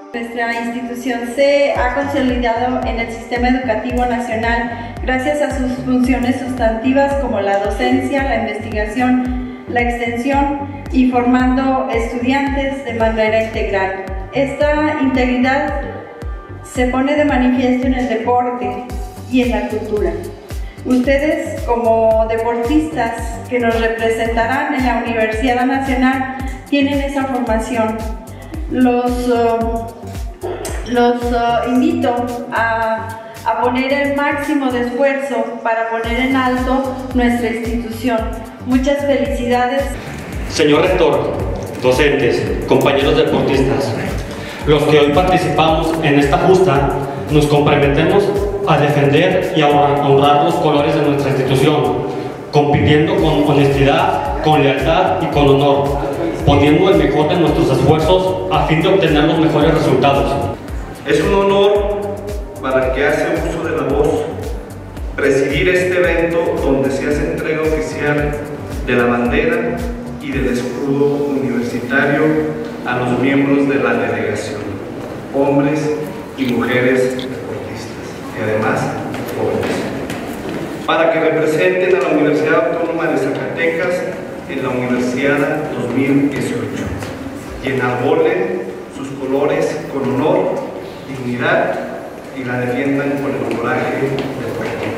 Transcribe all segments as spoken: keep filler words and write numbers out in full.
Nuestra institución se ha consolidado en el sistema educativo nacional gracias a sus funciones sustantivas como la docencia, la investigación, la extensión y formando estudiantes de manera integral. Esta integridad se pone de manifiesto en el deporte y en la cultura. Ustedes, como deportistas que nos representarán en la Universidad Nacional, tienen esa formación. Los, uh, los uh, invito a, a poner el máximo de esfuerzo para poner en alto nuestra institución. Muchas felicidades. Señor rector, docentes, compañeros deportistas, los que hoy participamos en esta justa, nos comprometemos a defender y a honrar los colores de nuestra institución, compitiendo con honestidad, con lealtad y con honor, poniendo el mejor de nuestros esfuerzos a fin de obtener los mejores resultados. Es un honor para el que hace uso de la voz presidir este evento donde se hace entrega oficial de la bandera y del escudo universitario a los miembros de la delegación, hombres y mujeres deportistas y además jóvenes, para que representen a la Universidad Autónoma de Zacatecas en la Universiada dos mil dieciocho y enarbolen sus colores con honor, dignidad y la defiendan con el coraje deportivo.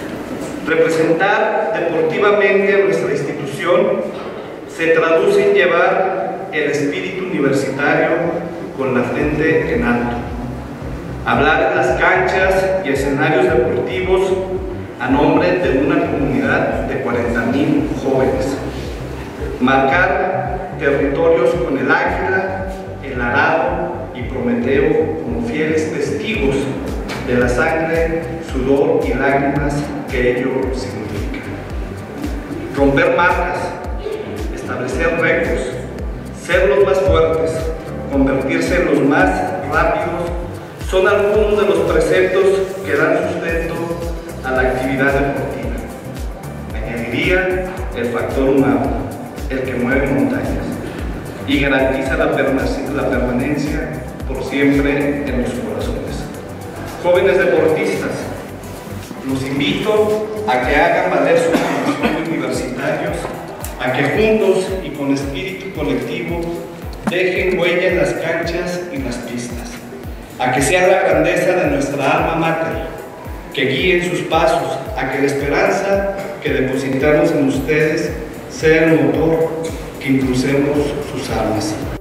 Representar deportivamente a nuestra institución se traduce en llevar el espíritu universitario con la frente en alto, hablar en las canchas y escenarios deportivos a nombre de una comunidad de cuarenta mil jóvenes, marcar territorios con el águila, el arado y Prometeo como fieles testigos de la sangre, sudor y lágrimas que ello significa. Romper marcas, establecer récords, ser los más fuertes, convertirse en los más rápidos, son algunos de los preceptos que dan sustento a la actividad deportiva. Añadiría el factor humano, el que mueve montañas y garantiza la, la permanencia por siempre en los corazones. Jóvenes deportistas, los invito a que hagan valer su formación de universitarios, a que juntos y con espíritu colectivo dejen huella en las canchas y las pistas, a que sea la grandeza de nuestra alma mater, que guíen sus pasos, a que la esperanza que depositamos en ustedes sea el motor que impulsemos sus almas.